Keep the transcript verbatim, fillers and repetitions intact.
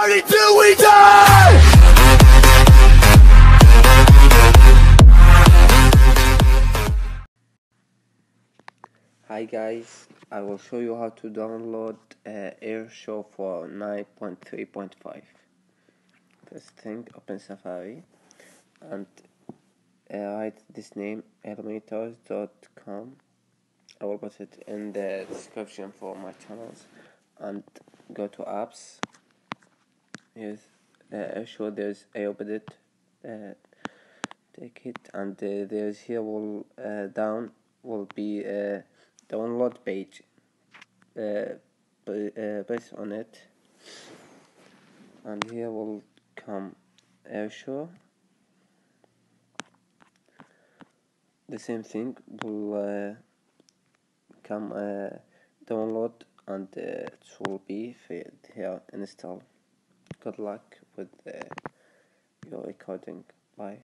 party till we die! Hi guys, I will show you how to download uh, airshou for nine point three point five. First thing, open Safari and uh, write this name, elementors dot com. I will put it in the description for my channels, and go to apps. Here's uh, airshou. There's I opened it. Uh, take it, and uh, there's here will uh, down will be a download page. Uh, uh, press on it, and here will come airshou. The same thing will uh, come uh, download, and uh, it will be here install. Good luck with uh, your recording. Bye.